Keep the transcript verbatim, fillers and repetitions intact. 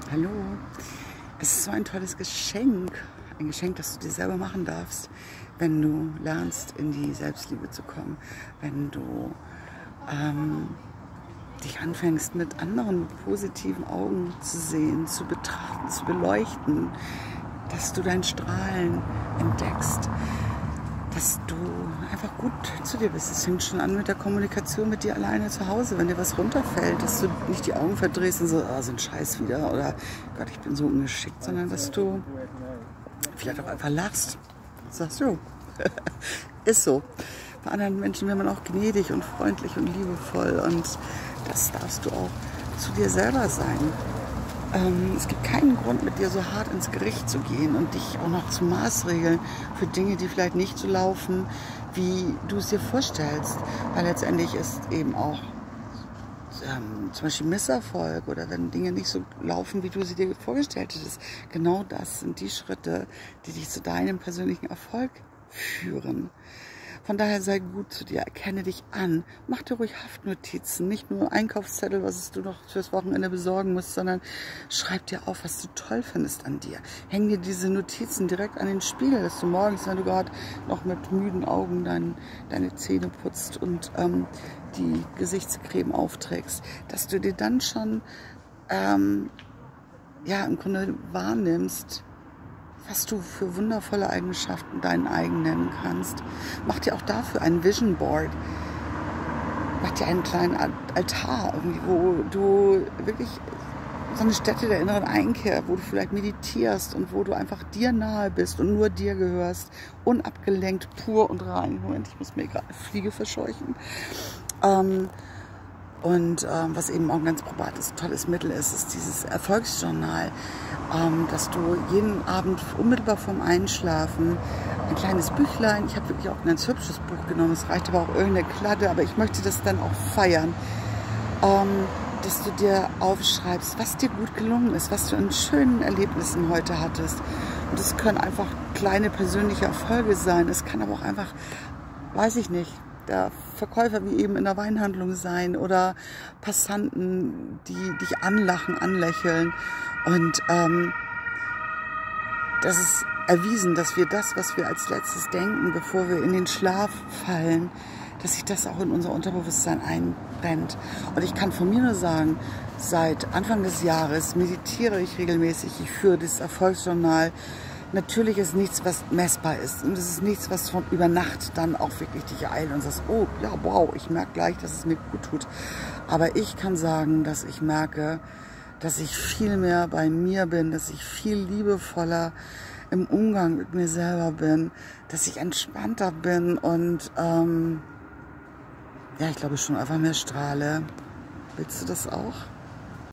Hallo, es ist so ein tolles Geschenk, ein Geschenk, das du dir selber machen darfst, wenn du lernst, in die Selbstliebe zu kommen, wenn du ähm, dich anfängst, mit anderen positiven Augen zu sehen, zu betrachten, zu beleuchten, dass du dein Strahlen entdeckst, dass du einfach gut zu dir bist. Es fängt schon an mit der Kommunikation mit dir alleine zu Hause. Wenn dir was runterfällt, dass du nicht die Augen verdrehst und so, ah, so ein Scheiß wieder oder Gott, ich bin so ungeschickt, sondern dass du vielleicht auch einfach lachst und sagst, jo, ist so. Bei anderen Menschen wäre man auch gnädig und freundlich und liebevoll und das darfst du auch zu dir selber sein. Ähm, es gibt keinen Grund, mit dir so hart ins Gericht zu gehen und dich auch noch zu maßregeln für Dinge, die vielleicht nicht so laufen, wie du es dir vorstellst. Weil letztendlich ist eben auch ähm, zum Beispiel Misserfolg oder wenn Dinge nicht so laufen, wie du sie dir vorgestellt hättest. Genau das sind die Schritte, die dich zu deinem persönlichen Erfolg führen. Von daher sei gut zu dir, erkenne dich an, mach dir ruhig Haftnotizen, nicht nur Einkaufszettel, was du noch fürs Wochenende besorgen musst, sondern schreib dir auf, was du toll findest an dir. Häng dir diese Notizen direkt an den Spiegel, dass du morgens, wenn du gerade noch mit müden Augen dein, deine Zähne putzt und ähm, die Gesichtscreme aufträgst, dass du dir dann schon ähm, ja, im Grunde wahrnimmst, was du für wundervolle Eigenschaften deinen eigen nennen kannst. Mach dir auch dafür ein Vision Board. Mach dir einen kleinen Altar, irgendwie, wo du wirklich so eine Stätte der inneren Einkehr, wo du vielleicht meditierst und wo du einfach dir nahe bist und nur dir gehörst, unabgelenkt, pur und rein. Moment, ich muss mir gerade eine Fliege verscheuchen. Ähm, Und ähm, was eben auch ein ganz probates, tolles Mittel ist, ist dieses Erfolgsjournal, ähm, dass du jeden Abend unmittelbar vorm Einschlafen ein kleines Büchlein, ich habe wirklich auch ein ganz hübsches Buch genommen, es reicht aber auch irgendeine Kladde, aber ich möchte das dann auch feiern, ähm, dass du dir aufschreibst, was dir gut gelungen ist, was du an schönen Erlebnissen heute hattest. Und es können einfach kleine persönliche Erfolge sein, es kann aber auch einfach, weiß ich nicht, der Verkäufer wie eben in der Weinhandlung sein oder Passanten, die dich anlachen, anlächeln. Und ähm, das ist erwiesen, dass wir das, was wir als letztes denken, bevor wir in den Schlaf fallen, dass sich das auch in unser Unterbewusstsein einbrennt. Und ich kann von mir nur sagen, seit Anfang des Jahres meditiere ich regelmäßig, ich führe das Erfolgsjournal. Natürlich ist nichts, was messbar ist. Und es ist nichts, was von über Nacht dann auch wirklich dich eilt und sagst, oh ja, wow, ich merke gleich, dass es mir gut tut. Aber ich kann sagen, dass ich merke, dass ich viel mehr bei mir bin, dass ich viel liebevoller im Umgang mit mir selber bin, dass ich entspannter bin und ähm, ja, ich glaube schon einfach mehr strahle. Willst du das auch?